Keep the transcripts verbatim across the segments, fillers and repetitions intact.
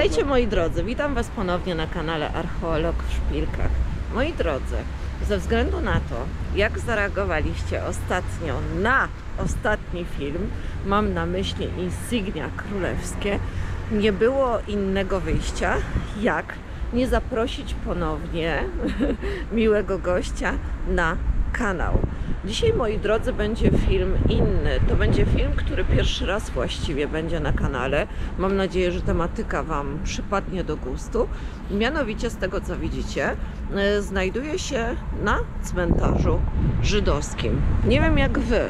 Witajcie moi drodzy, witam Was ponownie na kanale Archeolog w Szpilkach. Moi drodzy, ze względu na to, jak zareagowaliście ostatnio na ostatni film, mam na myśli insygnia królewskie, nie było innego wyjścia, jak nie zaprosić ponownie miłego gościa na kanał. Dzisiaj, moi drodzy, będzie film inny. To będzie film, który pierwszy raz właściwie będzie na kanale. Mam nadzieję, że tematyka Wam przypadnie do gustu. Mianowicie, z tego co widzicie, znajduje się na cmentarzu żydowskim. Nie wiem jak Wy.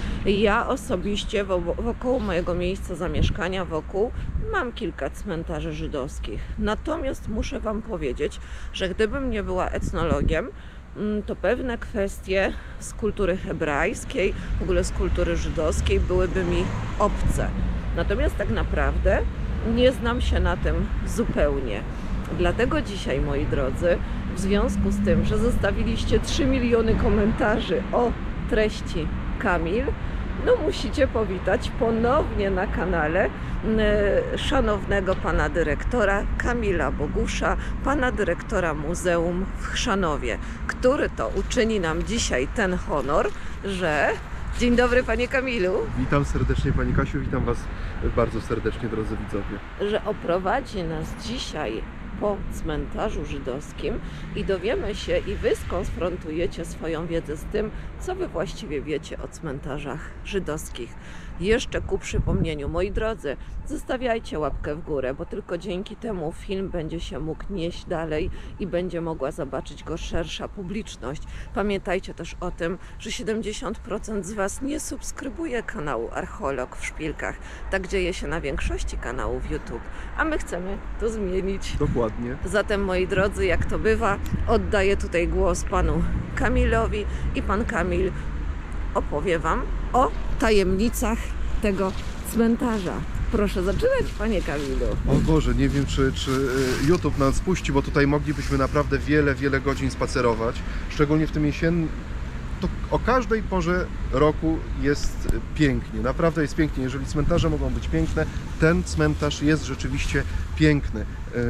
Ja osobiście wokół mojego miejsca zamieszkania, wokół, mam kilka cmentarzy żydowskich. Natomiast muszę Wam powiedzieć, że gdybym nie była etnologiem, to pewne kwestie z kultury hebrajskiej, w ogóle z kultury żydowskiej byłyby mi obce. Natomiast tak naprawdę nie znam się na tym zupełnie. Dlatego dzisiaj, moi drodzy, w związku z tym, że zostawiliście trzy miliony komentarzy o treści Kamil, no musicie powitać ponownie na kanale e, szanownego pana dyrektora Kamila Bogusza, pana dyrektora Muzeum w Chrzanowie, który to uczyni nam dzisiaj ten honor, że... Dzień dobry, panie Kamilu. Witam serdecznie, pani Kasiu, witam Was bardzo serdecznie, drodzy widzowie. Że oprowadzi nas dzisiaj po cmentarzu żydowskim i dowiemy się, i Wy skonfrontujecie swoją wiedzę z tym, co Wy właściwie wiecie o cmentarzach żydowskich. Jeszcze ku przypomnieniu, moi drodzy, zostawiajcie łapkę w górę, bo tylko dzięki temu film będzie się mógł nieść dalej i będzie mogła zobaczyć go szersza publiczność. Pamiętajcie też o tym, że siedemdziesiąt procent z Was nie subskrybuje kanału Archeolog w Szpilkach. Tak dzieje się na większości kanałów YouTube, a my chcemy to zmienić. Dokładnie. Zatem, moi drodzy, jak to bywa, oddaję tutaj głos panu Kamilowi i pan Kamil opowie Wam o tajemnicach tego cmentarza. Proszę zaczynać, panie Kamilu. O Boże, nie wiem, czy, czy YouTube nas puści, bo tutaj moglibyśmy naprawdę wiele, wiele godzin spacerować. Szczególnie w tym jesiennym. To o każdej porze roku jest pięknie, naprawdę jest pięknie. Jeżeli cmentarze mogą być piękne, ten cmentarz jest rzeczywiście piękny.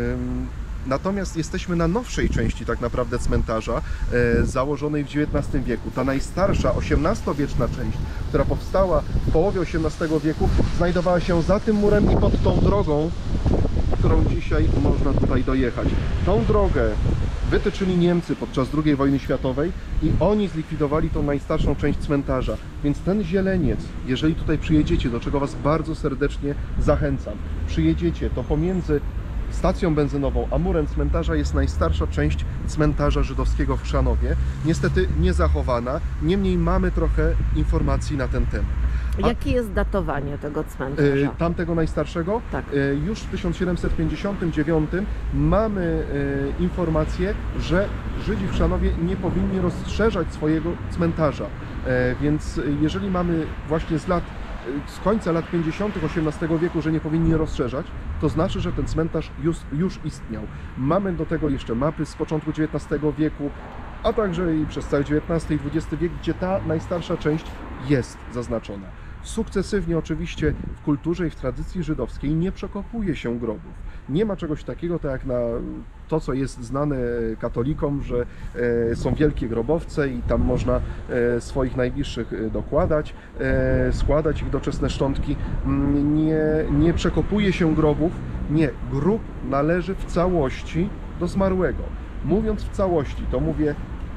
Natomiast jesteśmy na nowszej części tak naprawdę cmentarza, e, założonej w dziewiętnastym wieku. Ta najstarsza, osiemnastowieczna część, która powstała w połowie osiemnastego wieku, znajdowała się za tym murem i pod tą drogą, którą dzisiaj można tutaj dojechać. Tą drogę wytyczyli Niemcy podczas drugiej wojny światowej i oni zlikwidowali tą najstarszą część cmentarza. Więc ten zieleniec, jeżeli tutaj przyjedziecie, do czego Was bardzo serdecznie zachęcam, przyjedziecie, to pomiędzy stacją benzynową a murem cmentarza jest najstarsza część cmentarza żydowskiego w Chrzanowie. Niestety niezachowana, niemniej mamy trochę informacji na ten temat. A jakie jest datowanie tego cmentarza? Tamtego najstarszego? Tak. Już w tysiąc siedemset pięćdziesiątym dziewiątym mamy informację, że Żydzi w Chrzanowie nie powinni rozszerzać swojego cmentarza. Więc jeżeli mamy właśnie z lat z końca lat pięćdziesiątych osiemnastego wieku, że nie powinni rozszerzać, to znaczy, że ten cmentarz już, już istniał. Mamy do tego jeszcze mapy z początku dziewiętnastego wieku, a także i przez cały dziewiętnasty i dwudziesty wiek, gdzie ta najstarsza część jest zaznaczona. Sukcesywnie oczywiście w kulturze i w tradycji żydowskiej nie przekopuje się grobów. Nie ma czegoś takiego, tak jak na to, co jest znane katolikom, że e, są wielkie grobowce i tam można e, swoich najbliższych dokładać, e, składać ich doczesne szczątki. Nie, nie przekopuje się grobów. Nie, grób należy w całości do zmarłego. Mówiąc w całości, to mówię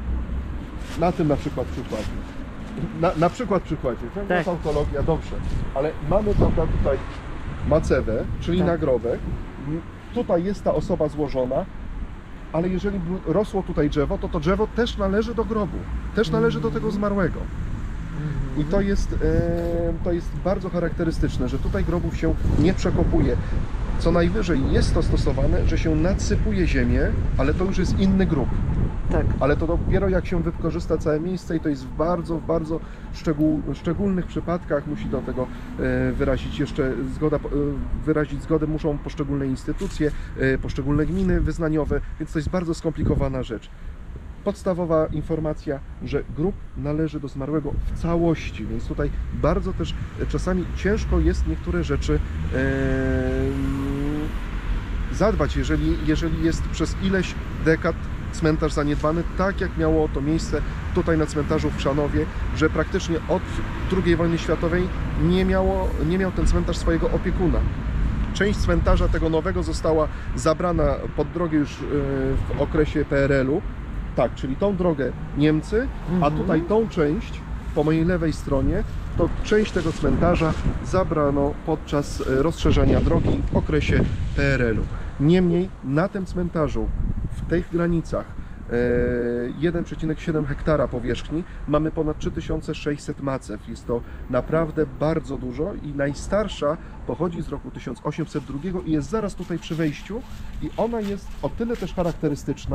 na tym na przykład przykładzie. Na, na przykład przykładzie, to jest ontologia, dobrze, ale mamy, prawda, tutaj macewę, czyli tak. nagrobek, tutaj jest ta osoba złożona, ale jeżeli rosło tutaj drzewo, to to drzewo też należy do grobu, też należy do tego zmarłego. I to jest, e, to jest bardzo charakterystyczne, że tutaj grobów się nie przekopuje. Co najwyżej jest to stosowane, że się nadsypuje ziemię, ale to już jest inny grób. Tak. Ale to dopiero jak się wykorzysta całe miejsce i to jest w bardzo, w bardzo szczegół, szczególnych przypadkach musi do tego e, wyrazić jeszcze zgoda, e, wyrazić zgodę muszą poszczególne instytucje, e, poszczególne gminy wyznaniowe, więc to jest bardzo skomplikowana rzecz. Podstawowa informacja, że grób należy do zmarłego w całości, więc tutaj bardzo też czasami ciężko jest niektóre rzeczy e, zadbać, jeżeli, jeżeli jest przez ileś dekad cmentarz zaniedbany, tak jak miało to miejsce tutaj na cmentarzu w Chrzanowie, że praktycznie od drugiej wojny światowej nie, miało, nie miał ten cmentarz swojego opiekuna. Część cmentarza tego nowego została zabrana pod drogę już w okresie P R L-u, tak, czyli tą drogę Niemcy, a tutaj tą część po mojej lewej stronie, to część tego cmentarza zabrano podczas rozszerzenia drogi w okresie P R L-u. Niemniej na tym cmentarzu, w tych granicach, jeden przecinek siedem hektara powierzchni, mamy ponad trzy tysiące sześćset macew. Jest to naprawdę bardzo dużo i najstarsza pochodzi z roku tysiąc osiemset drugiego i jest zaraz tutaj przy wejściu i ona jest o tyle też charakterystyczna,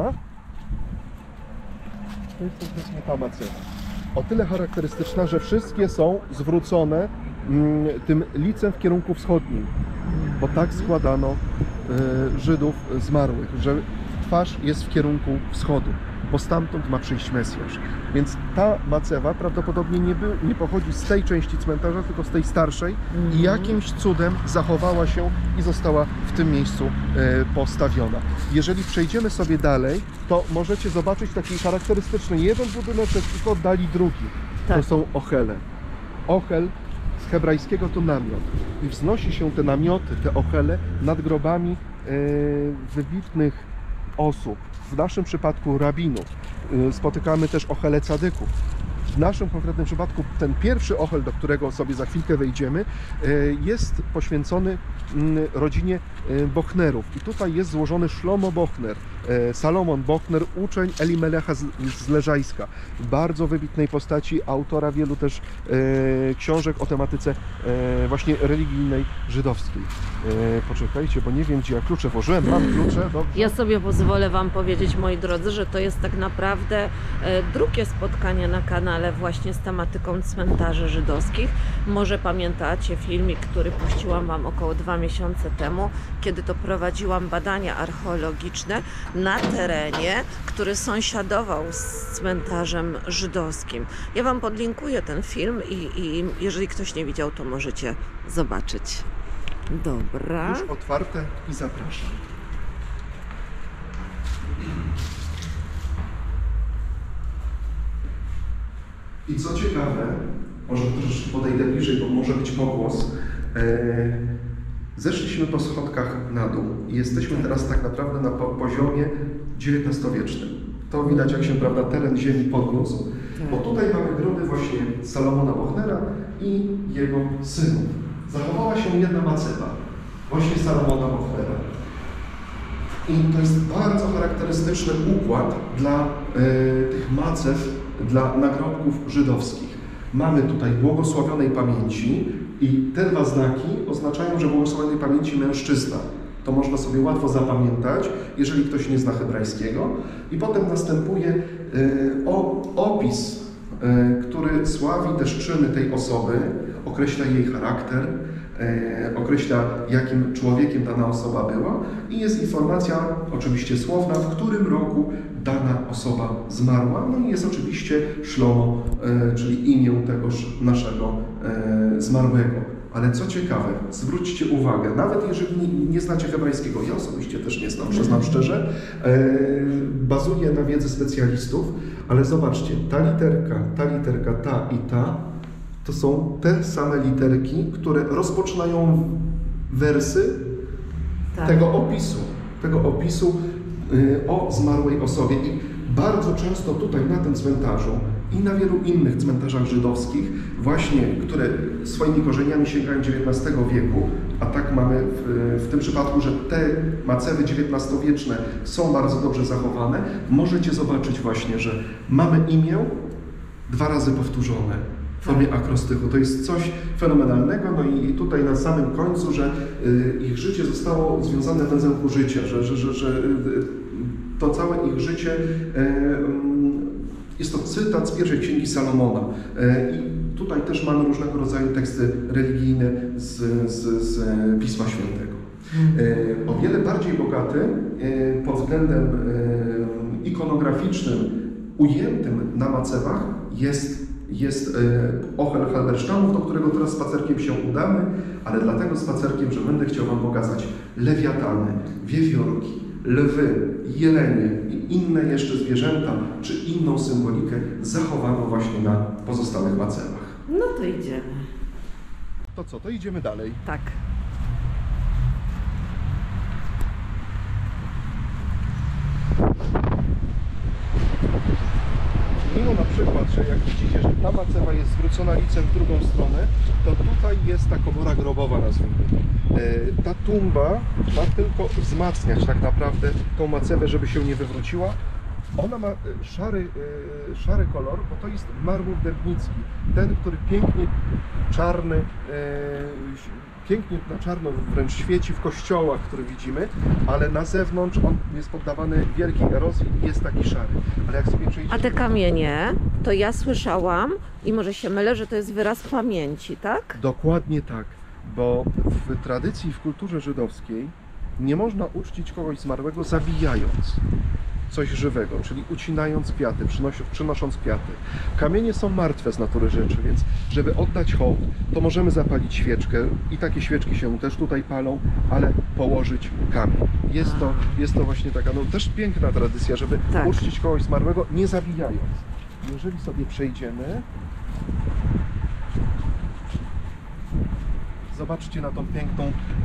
to jest obecnie ta macewa, o tyle charakterystyczna, że wszystkie są zwrócone mm, tym licem w kierunku wschodnim, bo tak składano y, Żydów zmarłych, że twarz jest w kierunku wschodu, bo stamtąd ma przyjść Mesjasz. Więc ta macewa prawdopodobnie nie, był, nie pochodzi z tej części cmentarza, tylko z tej starszej i jakimś cudem zachowała się i została w tym miejscu e, postawiona. Jeżeli przejdziemy sobie dalej, to możecie zobaczyć taki charakterystyczny jeden budyneczek i w oddali drugi. Tak. To są ochele. Ochel z hebrajskiego to namiot. I wznosi się te namioty, te ochele nad grobami e, wybitnych osób, w naszym przypadku rabinów, spotykamy też ochele cadyków. W naszym konkretnym przypadku ten pierwszy ochel, do którego sobie za chwilkę wejdziemy, jest poświęcony rodzinie Bochnerów. I tutaj jest złożony Szlomo Bochner, Salomon Bochner, uczeń Elimelecha z Leżajska. Bardzo wybitnej postaci, autora wielu też książek o tematyce właśnie religijnej żydowskiej. Poczekajcie, bo nie wiem, gdzie ja klucze włożyłem. Mam klucze, dobrze. Ja sobie pozwolę Wam powiedzieć, moi drodzy, że to jest tak naprawdę drugie spotkanie na kanale właśnie z tematyką cmentarzy żydowskich. Może pamiętacie filmik, który puściłam Wam około dwa miesiące temu, kiedy to prowadziłam badania archeologiczne na terenie, który sąsiadował z cmentarzem żydowskim. Ja Wam podlinkuję ten film i, i jeżeli ktoś nie widział, to możecie zobaczyć. Dobra. Już otwarte i zapraszam. I co ciekawe, może troszeczkę podejdę bliżej, bo może być pogłos. Zeszliśmy po schodkach na dół i jesteśmy teraz tak naprawdę na poziomie dziewiętnastowiecznym. To widać, jak się, prawda, teren ziemi podniósł, bo tutaj mamy groby właśnie Salomona Bochnera i jego synów. Zachowała się jedna macewa, właśnie Salomona Bochnera. I to jest bardzo charakterystyczny układ dla y, tych macew, dla nagrobków żydowskich. Mamy tutaj błogosławionej pamięci i te dwa znaki oznaczają, że błogosławionej pamięci mężczyzna. To można sobie łatwo zapamiętać, jeżeli ktoś nie zna hebrajskiego. I potem następuje y, o, opis, y, który sławi też czyny tej osoby, określa jej charakter, y, określa, jakim człowiekiem dana osoba była i jest informacja, oczywiście słowna, w którym roku dana osoba zmarła. No i jest oczywiście Szlomo, y, czyli imię tegoż naszego y, zmarłego. Ale co ciekawe, zwróćcie uwagę, nawet jeżeli nie, nie znacie hebrajskiego, ja osobiście też nie znam, przyznam szczerze, e, bazuję na wiedzy specjalistów, ale zobaczcie, ta literka, ta literka, ta i ta, to są te same literki, które rozpoczynają wersy tak. tego opisu, tego opisu y, o zmarłej osobie. I bardzo często tutaj na tym cmentarzu i na wielu innych cmentarzach żydowskich, właśnie, które swoimi korzeniami sięgają dziewiętnastego wieku, a tak mamy w, w tym przypadku, że te macewy dziewiętnastowieczne są bardzo dobrze zachowane, możecie zobaczyć właśnie, że mamy imię dwa razy powtórzone w formie akrostychu. To jest coś fenomenalnego, no i tutaj na samym końcu, że y, ich życie zostało związane w węzełku życia, że, że, że, że y, to całe ich życie y, jest to cytat z pierwszej księgi Salomona. I tutaj też mamy różnego rodzaju teksty religijne z, z, z Pisma Świętego. O wiele bardziej bogaty pod względem ikonograficznym, ujętym na macewach jest jest Ochel Halbersztamów, do którego teraz spacerkiem się udamy, ale dlatego spacerkiem, że będę chciał Wam pokazać lewiatany, wiewiórki, lwy, jelenie i inne jeszcze zwierzęta, czy inną symbolikę zachowaną właśnie na pozostałych macewach. No to idziemy. To co, to idziemy dalej. Tak. Mimo na przykład, że jak widzicie, że ta macewa jest zwrócona licem w drugą stronę, to tutaj jest ta komora grobowa, nazwijmy. E, ta tumba ma tylko wzmacniać tak naprawdę tą macewę, żeby się nie wywróciła. Ona ma szary, e, szary kolor, bo to jest marmur dębnicki. Ten, który pięknie czarny, e, pięknie na czarno wręcz świeci w kościołach, które widzimy, ale na zewnątrz on jest poddawany wielkiej erozji i jest taki szary. Ale jak sobie przejdziemy... A te kamienie, to ja słyszałam i może się mylę, że to jest wyraz pamięci, tak? Dokładnie tak, bo w tradycji, w kulturze żydowskiej nie można uczcić kogoś zmarłego zabijając coś żywego, czyli ucinając kwiaty, przynosząc kwiaty. Kamienie są martwe z natury rzeczy, więc żeby oddać hołd, to możemy zapalić świeczkę i takie świeczki się też tutaj palą, ale położyć kamień. Jest to, jest to właśnie taka, no też piękna tradycja, żeby Tak. uczcić kogoś zmarłego, nie zabijając. Jeżeli sobie przejdziemy, zobaczcie na tą piękną,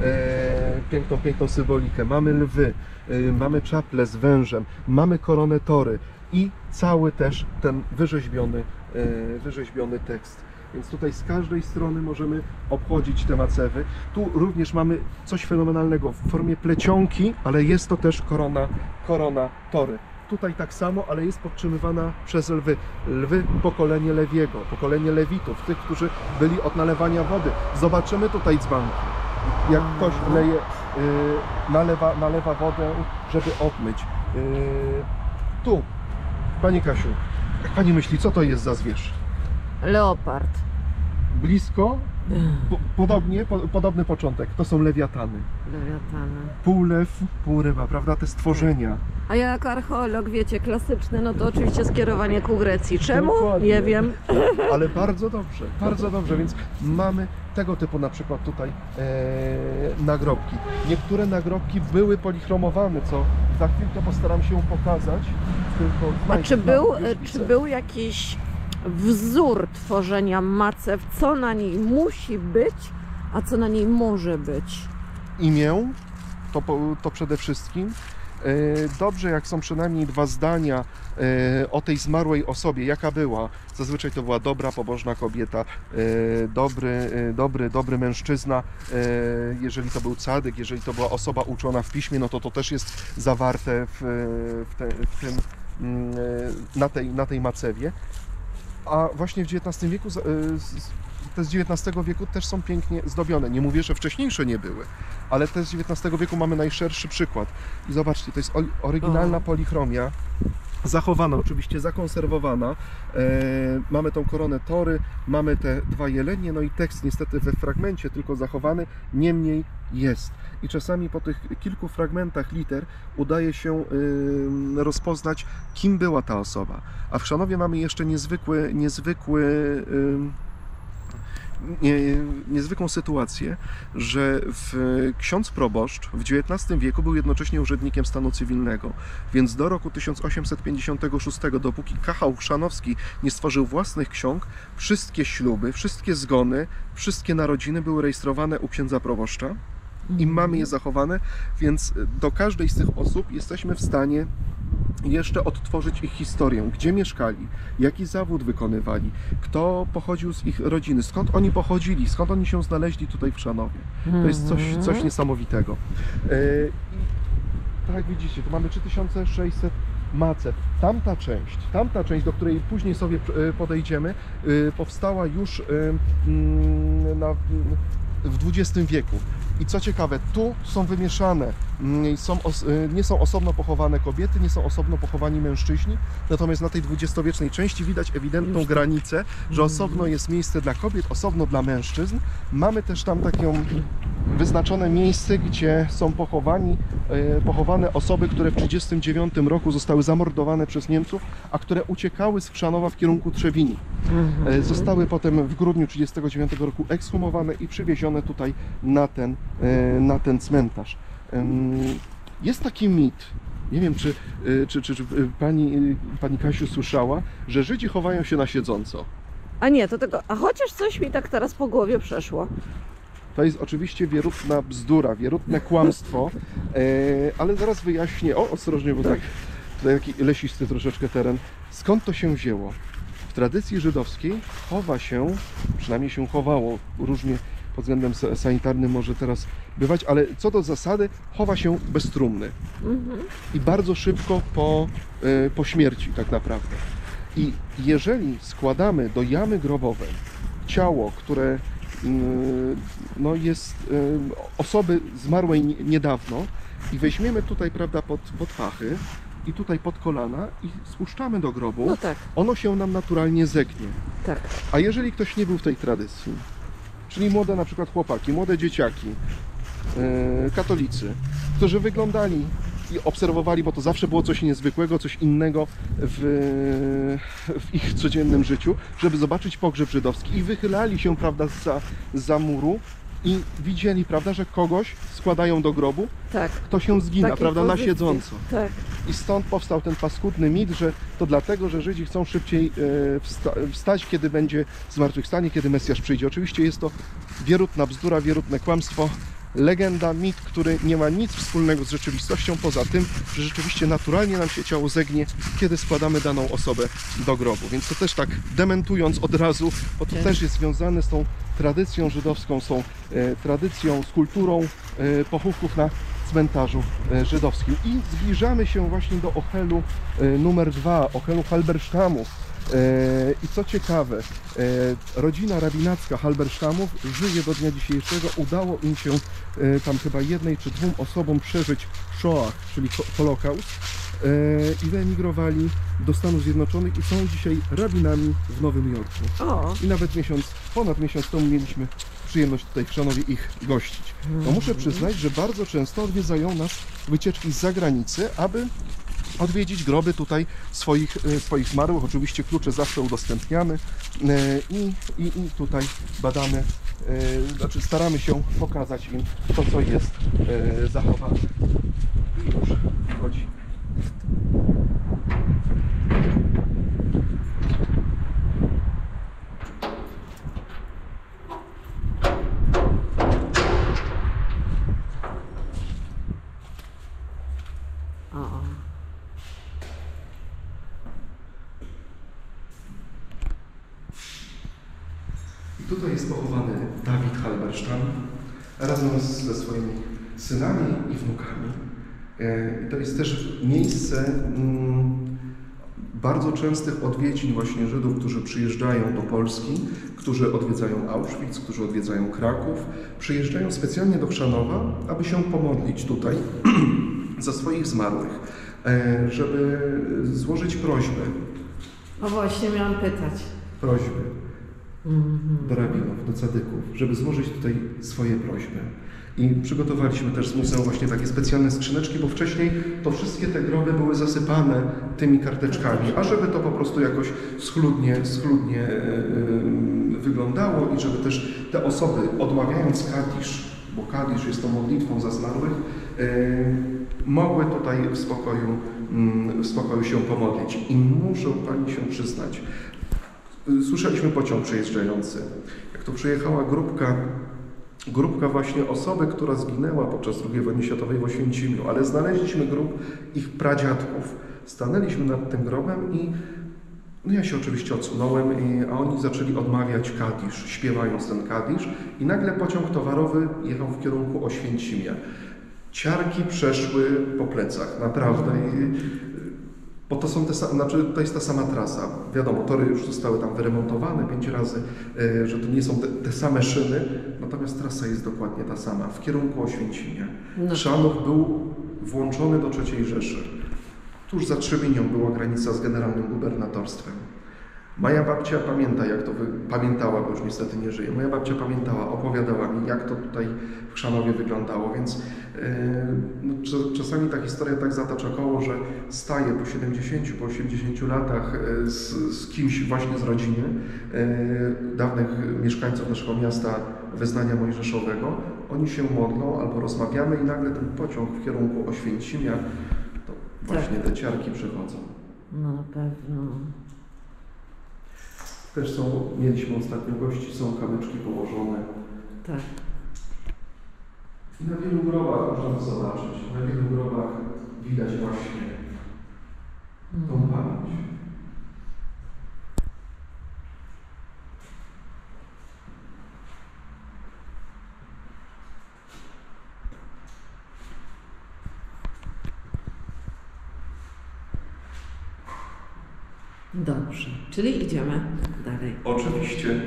e, piękną, piękną symbolikę. Mamy lwy, e, mamy czaple z wężem, mamy koronę tory i cały też ten wyrzeźbiony, e, wyrzeźbiony tekst. Więc tutaj z każdej strony możemy obchodzić te macewy. Tu również mamy coś fenomenalnego w formie plecionki, ale jest to też korona, korona tory. Tutaj tak samo, ale jest podtrzymywana przez lwy. Lwy pokolenie Lewiego, pokolenie Lewitów, tych, którzy byli od nalewania wody. Zobaczymy tutaj dzbanki. Jak ktoś leje, yy, nalewa, nalewa wodę, żeby obmyć. Yy, tu, Pani Kasiu, jak Pani myśli, co to jest za zwierz? Leopard. Blisko, po, podobnie, po, podobny początek. To są lewiatany. Lewiatany. Pół lew, pół ryba, prawda? Te stworzenia. A ja jako archeolog, wiecie, klasyczny, no to oczywiście skierowanie ku Grecji. Czemu? Dokładnie. Nie wiem. Ale bardzo dobrze, bardzo dobrze, więc mamy tego typu na przykład tutaj e, nagrobki. Niektóre nagrobki były polichromowane, co za chwilkę postaram się pokazać. Tylko A czy był, już czy widzę. był jakiś wzór tworzenia macew, co na niej musi być, a co na niej może być? Imię, to, po- to przede wszystkim. E, Dobrze, jak są przynajmniej dwa zdania e, o tej zmarłej osobie, jaka była. Zazwyczaj to była dobra, pobożna kobieta, e, dobry, e, dobry, dobry mężczyzna. E, Jeżeli to był cadyk, jeżeli to była osoba uczona w piśmie, no to to też jest zawarte w, w, te, w tym, mm, e, na tej, na tej macewie. A właśnie w dziewiętnastym wieku, z- e, z- te z dziewiętnastego wieku też są pięknie zdobione. Nie mówię, że wcześniejsze nie były, ale te z dziewiętnastego wieku mamy najszerszy przykład. I zobaczcie, to jest ol- oryginalna O. polichromia, zachowana, oczywiście zakonserwowana. E, mamy tą koronę tory, mamy te dwa jelenie, no i tekst niestety we fragmencie tylko zachowany, niemniej jest. I czasami po tych kilku fragmentach liter udaje się y, rozpoznać, kim była ta osoba. A w Chrzanowie mamy jeszcze niezwykły, niezwykły y, nie, niezwykłą sytuację, że w, ksiądz proboszcz w dziewiętnastym wieku był jednocześnie urzędnikiem stanu cywilnego, więc do roku tysiąc osiemset pięćdziesiątego szóstego, dopóki Kachał Chrzanowski nie stworzył własnych ksiąg, wszystkie śluby, wszystkie zgony, wszystkie narodziny były rejestrowane u księdza proboszcza i mamy je zachowane, więc do każdej z tych osób jesteśmy w stanie jeszcze odtworzyć ich historię, gdzie mieszkali, jaki zawód wykonywali, kto pochodził z ich rodziny, skąd oni pochodzili, skąd oni się znaleźli tutaj w Chrzanowie. To jest coś, coś niesamowitego. E, I tak jak widzicie, tu mamy trzy tysiące sześćset macew. Tamta część, tamta część, do której później sobie e, podejdziemy, e, powstała już e, mm, na, w dwudziestym wieku. I co ciekawe, tu są wymieszane, mm, są os- y, nie są osobno pochowane kobiety, nie są osobno pochowani mężczyźni, natomiast na tej dwudziestowiecznej części widać ewidentną Już tak. granicę, że osobno jest miejsce dla kobiet, osobno dla mężczyzn. Mamy też tam taką wyznaczone miejsce, gdzie są pochowani, pochowane osoby, które w tysiąc dziewięćset trzydziestym dziewiątym roku zostały zamordowane przez Niemców, a które uciekały z Chrzanowa w kierunku Trzewini. Mhm. Zostały potem w grudniu tysiąc dziewięćset trzydziestego dziewiątego roku ekshumowane i przywiezione tutaj na ten, na ten cmentarz. Jest taki mit, nie wiem, czy, czy, czy, czy pani, pani Kasiu słyszała, że Żydzi chowają się na siedząco. A nie, to tego, a chociaż coś mi tak teraz po głowie przeszło. To jest oczywiście wierutna bzdura, wierutne kłamstwo, e, ale zaraz wyjaśnię. O, ostrożnie, bo tak, tutaj taki lesisty troszeczkę teren. Skąd to się wzięło? W tradycji żydowskiej chowa się, przynajmniej się chowało, różnie pod względem sanitarnym może teraz bywać, ale co do zasady chowa się bez trumny. Mhm. I bardzo szybko po, e, po śmierci tak naprawdę. I jeżeli składamy do jamy grobowej ciało, które no jest osoby zmarłej niedawno i weźmiemy tutaj, prawda, pod, pod pachy i tutaj pod kolana i spuszczamy do grobu, no tak. Ono się nam naturalnie zegnie. Tak. A jeżeli ktoś nie był w tej tradycji, czyli młode na przykład chłopaki, młode dzieciaki, yy, katolicy, którzy wyglądali i obserwowali, bo to zawsze było coś niezwykłego, coś innego w, w ich codziennym życiu, żeby zobaczyć pogrzeb żydowski i wychylali się, prawda, za, za muru i widzieli, prawda, że kogoś składają do grobu, tak. Kto się zgina, prawda, pozycji. Na siedząco. Tak. I stąd powstał ten paskudny mit, że to dlatego, że Żydzi chcą szybciej wsta wstać, kiedy będzie zmartwychwstanie, kiedy Mesjasz przyjdzie. Oczywiście jest to wierutna bzdura, wierutne kłamstwo. Legenda, mit, który nie ma nic wspólnego z rzeczywistością, poza tym, że rzeczywiście naturalnie nam się ciało zegnie, kiedy składamy daną osobę do grobu. Więc to też tak dementując od razu, bo to też jest związane z tą tradycją żydowską, z tą e, tradycją, z kulturą e, pochówków na cmentarzu e, żydowskim. I zbliżamy się właśnie do Ochelu e, numer dwa, Ochelu Halbersztamów. I co ciekawe, rodzina rabinacka Halbersztamów żyje do dnia dzisiejszego. Udało im się tam chyba jednej czy dwóm osobom przeżyć Shoah, czyli Holokaust, i wyemigrowali do Stanów Zjednoczonych i są dzisiaj rabinami w Nowym Jorku. O. I nawet miesiąc, ponad miesiąc temu mieliśmy przyjemność tutaj w Chrzanowie ich gościć. No muszę przyznać, że bardzo często odwiedzają nas wycieczki z zagranicy, aby odwiedzić groby tutaj swoich, swoich zmarłych. Oczywiście klucze zawsze udostępniamy i, i, i tutaj badamy, znaczy staramy się pokazać im to, co jest zachowane. I już chodzi. Tutaj jest pochowany Dawid Halbersztam razem ze swoimi synami i wnukami. I to jest też miejsce bardzo częstych odwiedzin właśnie Żydów, którzy przyjeżdżają do Polski, którzy odwiedzają Auschwitz, którzy odwiedzają Kraków. Przyjeżdżają specjalnie do Chrzanowa, aby się pomodlić tutaj za swoich zmarłych, żeby złożyć prośbę. O właśnie, miałam pytać. Prośby. Do rabinów, do cadyków, żeby złożyć tutaj swoje prośby. I przygotowaliśmy też z muzeum właśnie takie specjalne skrzyneczki, bo wcześniej to wszystkie te groby były zasypane tymi karteczkami, a żeby to po prostu jakoś schludnie, schludnie yy, wyglądało i żeby też te osoby, odmawiając kadisz, bo kadisz jest tą modlitwą za zmarłych, yy, mogły tutaj w spokoju, yy, w spokoju się pomodlić. I muszę Pani się przyznać, słyszeliśmy pociąg przejeżdżający. Jak to przyjechała grupka, grupka właśnie osoby, która zginęła podczas drugiej wojny światowej w Oświęcimiu, ale znaleźliśmy grób ich pradziadków. Stanęliśmy nad tym grobem i no ja się oczywiście odsunąłem, i, a oni zaczęli odmawiać kadisz, śpiewając ten kadisz i nagle pociąg towarowy jechał w kierunku Oświęcimia. Ciarki przeszły po plecach, naprawdę. I, bo to są te, znaczy to jest ta sama trasa. Wiadomo, tory już zostały tam wyremontowane pięć razy, że to nie są te, te same szyny, natomiast trasa jest dokładnie ta sama, w kierunku Oświęcimia. No. Chrzanów był włączony do trzeciej Rzeszy. Tuż za Trzebienią była granica z generalnym gubernatorstwem. Moja babcia pamięta, jak to wy... pamiętała, bo już niestety nie żyje. Moja babcia pamiętała, opowiadała mi, jak to tutaj w Chrzanowie wyglądało, więc yy, no, czasami ta historia tak zatacza koło, że staję po siedemdziesięciu, po osiemdziesięciu latach yy, z, z kimś właśnie z rodziny, yy, dawnych mieszkańców naszego miasta Wyznania Mojżeszowego. Oni się modlą albo rozmawiamy i nagle ten pociąg w kierunku Oświęcimia, to właśnie te ciarki przechodzą. No na pewno. Też są, mieliśmy ostatnio gości, są kamyczki położone. Tak. I na wielu grobach można to zobaczyć. Na wielu grobach widać właśnie tą pamięć. Dobrze, czyli idziemy dalej. Oczywiście.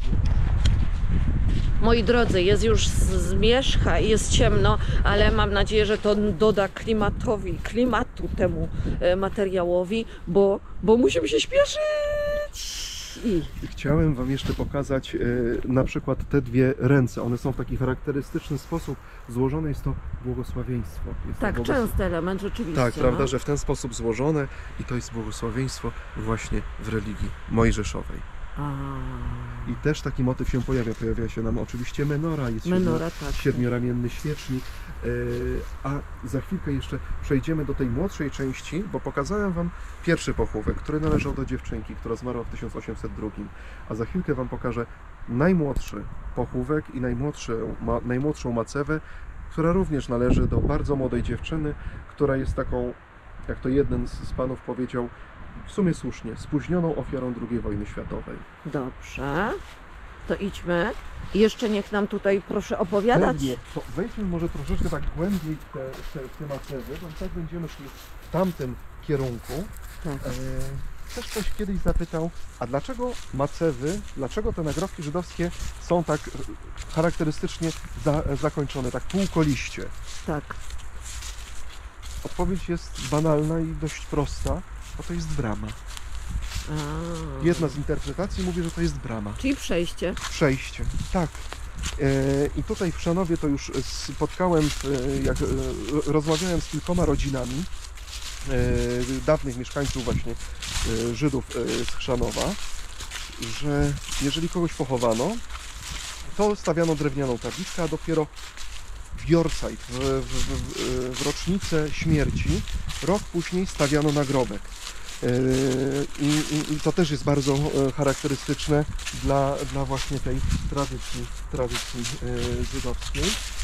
Moi drodzy, jest już zmierzcha i jest ciemno, ale mam nadzieję, że to doda klimatowi, klimatu temu materiałowi, bo, bo musimy się śpieszyć. I... Chciałem Wam jeszcze pokazać y, na przykład te dwie ręce. One są w taki charakterystyczny sposób złożone. Jest to błogosławieństwo. Jest tak, to błogos... częsty element rzeczywiście. Tak, no. prawda, że w ten sposób złożone i to jest błogosławieństwo właśnie w religii mojżeszowej. A... I też taki motyw się pojawia. Pojawia się nam oczywiście menora, jest Menora, siedmiu, tak. siedmioramienny świecznik. Yy, a za chwilkę jeszcze przejdziemy do tej młodszej części, bo pokazałem Wam pierwszy pochówek, który należał do dziewczynki, która zmarła w tysiąc osiemset drugim. A za chwilkę Wam pokażę najmłodszy pochówek i najmłodszy, ma, najmłodszą macewę, która również należy do bardzo młodej dziewczyny, która jest taką, jak to jeden z, z panów powiedział, w sumie słusznie, spóźnioną ofiarą drugiej wojny światowej. Dobrze, to idźmy. I jeszcze niech nam tutaj proszę opowiadać. Pewnie, to wejdźmy może troszeczkę tak głębiej w te, te, w te macewy, bo tak będziemy szli w tamtym kierunku. Tak. E, też ktoś kiedyś zapytał, a dlaczego macewy, dlaczego te nagrobki żydowskie są tak charakterystycznie za, zakończone, tak półkoliście? Tak. Odpowiedź jest banalna i dość prosta, bo to jest brama. A. Jedna z interpretacji mówi, że to jest brama. Czyli przejście. Przejście, tak. E, I tutaj w Chrzanowie to już spotkałem, jak e, rozmawiałem z kilkoma rodzinami e, dawnych mieszkańców właśnie e, Żydów e, z Chrzanowa, że jeżeli kogoś pochowano, to stawiano drewnianą tablicę, a dopiero w Jorcajt, w, w, w rocznicę śmierci, rok później stawiano nagrobek. I, i, I to też jest bardzo charakterystyczne dla, dla właśnie tej tradycji, tradycji żydowskiej.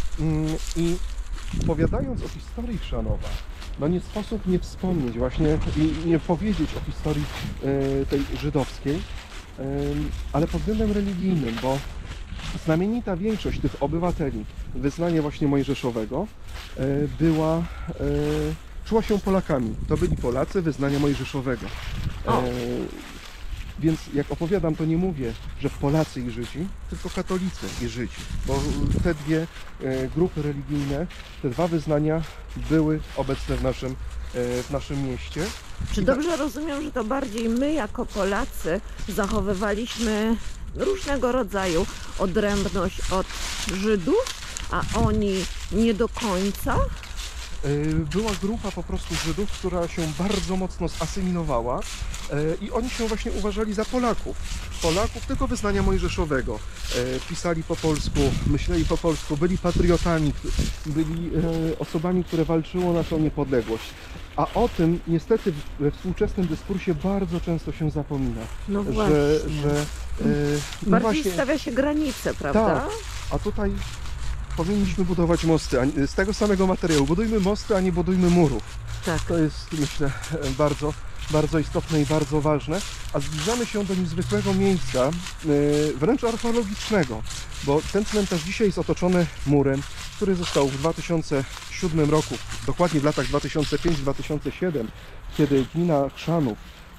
I opowiadając o historii Chrzanowa, no nie sposób nie wspomnieć właśnie i nie powiedzieć o historii tej żydowskiej, ale pod względem religijnym, bo znamienita większość tych obywateli wyznania właśnie mojżeszowego była czuła się Polakami. To byli Polacy wyznania mojżeszowego. E, więc jak opowiadam, to nie mówię, że Polacy i Żydzi, tylko katolicy i Żydzi. Bo te dwie e, grupy religijne, te dwa wyznania były obecne w naszym, e, w naszym mieście. Czy dobrze rozumiem, że to bardziej my jako Polacy zachowywaliśmy różnego rodzaju odrębność od Żydów, a oni nie do końca? Była grupa po prostu Żydów, która się bardzo mocno zasymilowała i oni się właśnie uważali za Polaków. Polaków tylko wyznania mojżeszowego. Pisali po polsku, myśleli po polsku, byli patriotami, byli osobami, które walczyły o naszą niepodległość. A o tym niestety we współczesnym dyskursie bardzo często się zapomina. No właśnie. Że, że, no bardziej właśnie, stawia się granice, prawda? tak, a tutaj powinniśmy budować mosty z tego samego materiału. Budujmy mosty, a nie budujmy murów. Tak. To jest, myślę, bardzo, bardzo istotne i bardzo ważne. A zbliżamy się do niezwykłego miejsca, wręcz archeologicznego, bo ten cmentarz dzisiaj jest otoczony murem, który został w dwa tysiące siódmym roku, dokładnie w latach dwa tysiące piąty do dwa tysiące siódmego, kiedy gmina Chrzanów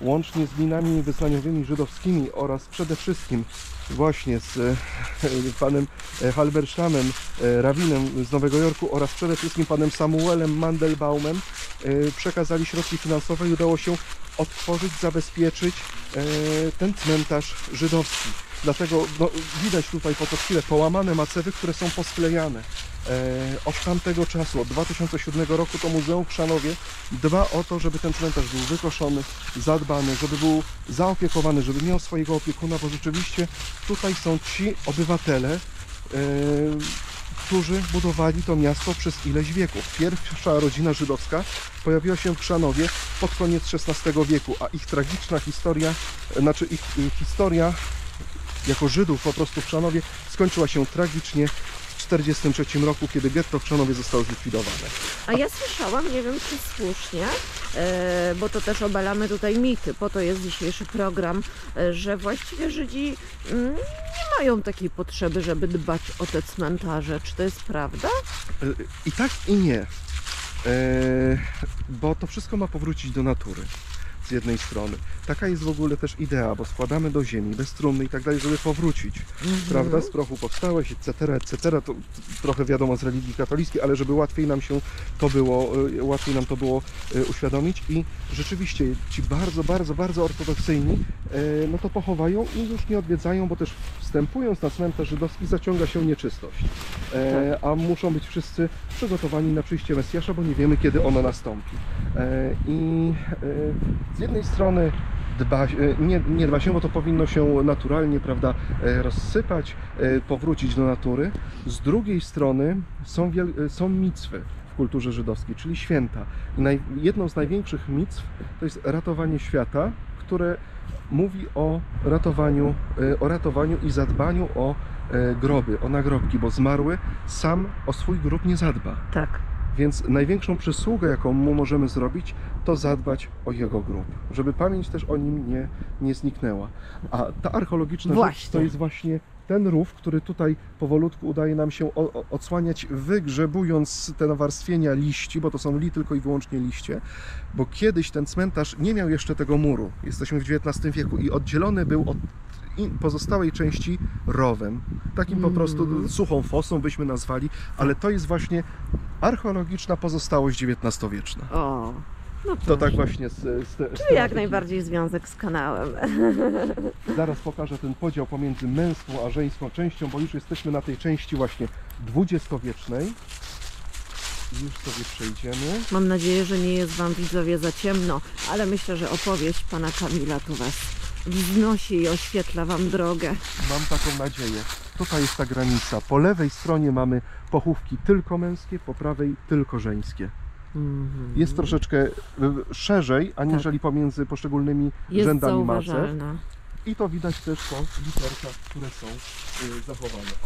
łącznie z linami wyznaniowymi żydowskimi oraz przede wszystkim właśnie z e, panem Halberstamem, e, rabinem z Nowego Jorku oraz przede wszystkim panem Samuelem Mandelbaumem e, przekazali środki finansowe i udało się otworzyć, zabezpieczyć e, ten cmentarz żydowski. Dlatego no, widać tutaj po to chwilę połamane macewy, które są posklejane. E, od tamtego czasu, od dwa tysiące siódmego roku, to Muzeum w Chrzanowie dba o to, żeby ten cmentarz był wykoszony, zadbany, żeby był zaopiekowany, żeby miał swojego opiekuna, bo rzeczywiście tutaj są ci obywatele, e, którzy budowali to miasto przez ileś wieków. Pierwsza rodzina żydowska pojawiła się w Chrzanowie pod koniec szesnastego wieku, a ich tragiczna historia, znaczy ich, ich historia jako Żydów po prostu w Chrzanowie skończyła się tragicznie w tysiąc dziewięćset czterdziestym trzecim roku, kiedy getto w Chrzanowie zostało zlikwidowane. A ja słyszałam, nie wiem czy słusznie, e, bo to też obalamy tutaj mity, po to jest dzisiejszy program, e, że właściwie Żydzi mm, nie mają takiej potrzeby, żeby dbać o te cmentarze. Czy to jest prawda? E, I tak i nie, e, bo to wszystko ma powrócić do natury. Z jednej strony. Taka jest w ogóle też idea, bo składamy do ziemi, bez trumny i tak dalej, żeby powrócić, mm-hmm. prawda, z prochu powstałeś, et cetera, et cetera. To trochę wiadomo z religii katolickiej, ale żeby łatwiej nam się to było, łatwiej nam to było uświadomić i rzeczywiście ci bardzo, bardzo, bardzo ortodoksyjni, no to pochowają i już nie odwiedzają, bo też wstępując na cmentarz żydowski zaciąga się nieczystość, a muszą być wszyscy przygotowani na przyjście Mesjasza, bo nie wiemy, kiedy ono nastąpi. I z jednej strony dba, nie, nie dba się, bo to powinno się naturalnie, prawda, rozsypać, powrócić do natury. Z drugiej strony są, wiel, są micwy w kulturze żydowskiej, czyli święta. I naj, jedną z największych micw to jest ratowanie świata, które mówi o ratowaniu, o ratowaniu i zadbaniu o groby, o nagrobki, bo zmarły sam o swój grób nie zadba. Tak. Więc największą przysługę, jaką mu możemy zrobić, to zadbać o jego grób, żeby pamięć też o nim nie, nie zniknęła. A ta archeologiczna rzecz to jest właśnie ten rów, który tutaj powolutku udaje nam się o, o, odsłaniać, wygrzebując te nawarstwienia liści, bo to są li tylko i wyłącznie liście, bo kiedyś ten cmentarz nie miał jeszcze tego muru. Jesteśmy w dziewiętnastym wieku i oddzielony był od pozostałej części rowem, takim po prostu suchą fosą byśmy nazwali, ale to jest właśnie archeologiczna pozostałość dziewiętnastowieczna. O, no to tak właśnie z, z, z Czyli jak najbardziej związek z kanałem. Zaraz pokażę ten podział pomiędzy męską a żeńską częścią, bo już jesteśmy na tej części właśnie dwudziestowiecznej. Już sobie przejdziemy. Mam nadzieję, że nie jest Wam, widzowie, za ciemno, ale myślę, że opowieść pana Kamila tu Was wznosi i oświetla Wam drogę. Mam taką nadzieję. Tutaj jest ta granica. Po lewej stronie mamy pochówki tylko męskie, po prawej tylko żeńskie. Mm-hmm. Jest troszeczkę szerzej, aniżeli tak. pomiędzy poszczególnymi jest rzędami macew. I to widać też po literkach, które są y, zachowane. O,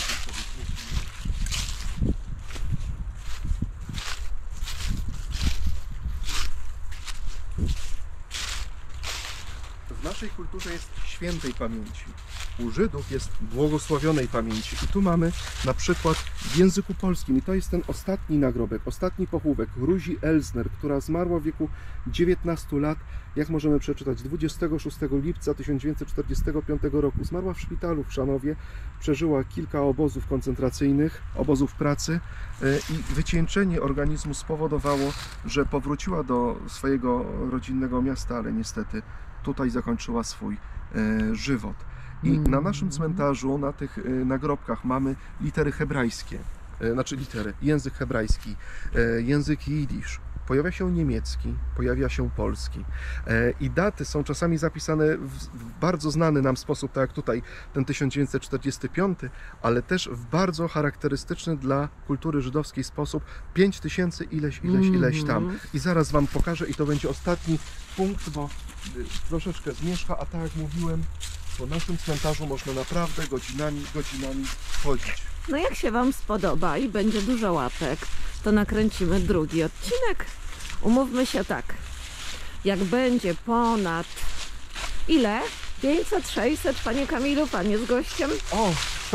w naszej kulturze jest świętej pamięci. U Żydów jest błogosławionej pamięci. I tu mamy na przykład w języku polskim, i to jest ten ostatni nagrobek, ostatni pochówek, Ruzi Elsner, która zmarła w wieku dziewiętnastu lat, jak możemy przeczytać, dwudziestego szóstego lipca tysiąc dziewięćset czterdziestego piątego roku. Zmarła w szpitalu w Chrzanowie, przeżyła kilka obozów koncentracyjnych, obozów pracy i wycieńczenie organizmu spowodowało, że powróciła do swojego rodzinnego miasta, ale niestety tutaj zakończyła swój e, żywot. I mm. na naszym cmentarzu, na tych e, nagrobkach mamy litery hebrajskie, e, znaczy litery, język hebrajski, e, język jidysz. Pojawia się niemiecki, pojawia się polski e, i daty są czasami zapisane w, w bardzo znany nam sposób, tak jak tutaj ten tysiąc dziewięćset czterdziesty piąty, ale też w bardzo charakterystyczny dla kultury żydowskiej sposób pięć tysięcy ileś, ileś, ileś tam. I zaraz Wam pokażę i to będzie ostatni punkt, bo y, troszeczkę zmierzcha, a tak jak mówiłem, po naszym cmentarzu można naprawdę godzinami, godzinami chodzić. No jak się Wam spodoba i będzie dużo łapek, to nakręcimy drugi odcinek. Umówmy się tak, jak będzie ponad ile? pięćset, sześćset, panie Kamilu, pan jest gościem. O!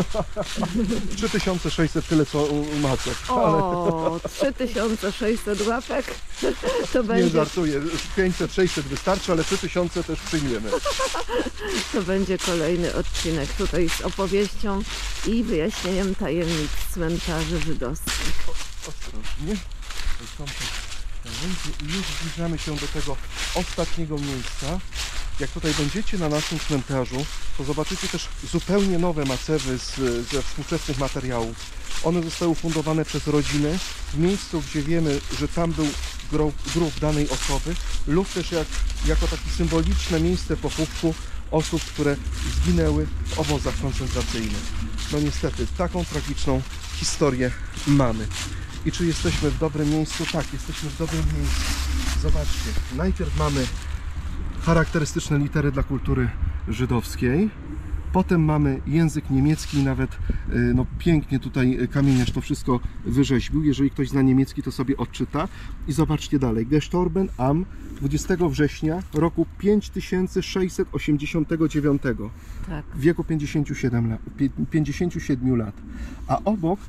trzy tysiące sześćset, tyle co u Macek. O, trzy tysiące sześćset łapek. To Nie będzie, żartuję, pięćset, sześćset wystarczy, ale trzy tysiące też przyjmiemy. to będzie kolejny odcinek tutaj z opowieścią i wyjaśnieniem tajemnic cmentarzy żydowskich. Ostrożnie. Są te gałęzie i już zbliżamy się do tego ostatniego miejsca. Jak tutaj będziecie na naszym cmentarzu, to zobaczycie też zupełnie nowe macewy z, ze współczesnych materiałów. One zostały ufundowane przez rodziny w miejscu, gdzie wiemy, że tam był grób, grób danej osoby, lub też jak, jako takie symboliczne miejsce pochówku osób, które zginęły w obozach koncentracyjnych. No niestety, taką tragiczną historię mamy. I czy jesteśmy w dobrym miejscu? Tak, jesteśmy w dobrym miejscu. Zobaczcie, najpierw mamy charakterystyczne litery dla kultury żydowskiej. Potem mamy język niemiecki, nawet no, pięknie tutaj kamieniarz to wszystko wyrzeźbił. Jeżeli ktoś zna niemiecki, to sobie odczyta. I zobaczcie dalej. Gestorben am dwudziestego września roku pięć tysięcy sześćset osiemdziesiątego dziewiątego. Tak. W wieku pięćdziesięciu siedmiu lat. pięćdziesięciu siedmiu lat. A obok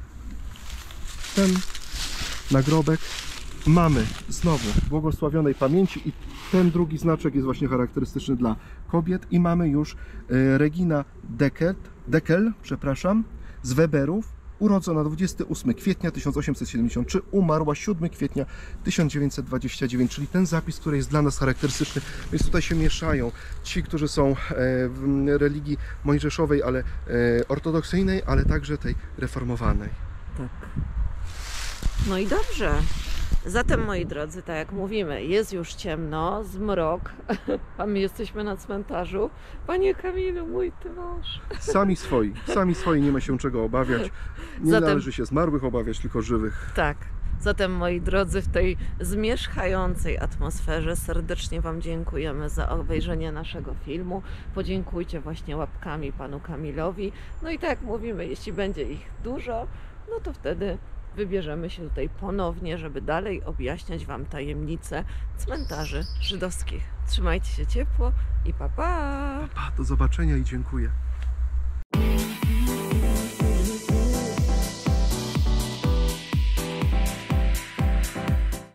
ten nagrobek mamy znowu błogosławionej pamięci i ten drugi znaczek jest właśnie charakterystyczny dla kobiet i mamy już Regina Deckert, Deckel, przepraszam, z Weberów, urodzona dwudziestego ósmego kwietnia tysiąc osiemset siedemdziesiątego trzeciego, umarła siódmego kwietnia tysiąc dziewięćset dwudziestego dziewiątego, czyli ten zapis, który jest dla nas charakterystyczny. Więc tutaj się mieszają ci, którzy są w religii mojżeszowej, ale ortodoksyjnej, ale także tej reformowanej. Tak. No i dobrze. Zatem, moi drodzy, tak jak mówimy, jest już ciemno, zmrok, a my jesteśmy na cmentarzu. Panie Kamilu, mój ty mąż. Sami swoi, sami swoi, nie ma się czego obawiać. Nie Zatem- należy się zmarłych obawiać, tylko żywych. Tak. Zatem, moi drodzy, w tej zmierzchającej atmosferze serdecznie Wam dziękujemy za obejrzenie naszego filmu. Podziękujcie właśnie łapkami panu Kamilowi. No i tak jak mówimy, jeśli będzie ich dużo, no to wtedy wybierzemy się tutaj ponownie, żeby dalej objaśniać Wam tajemnice cmentarzy żydowskich. Trzymajcie się ciepło i pa pa! Pa, do zobaczenia i dziękuję.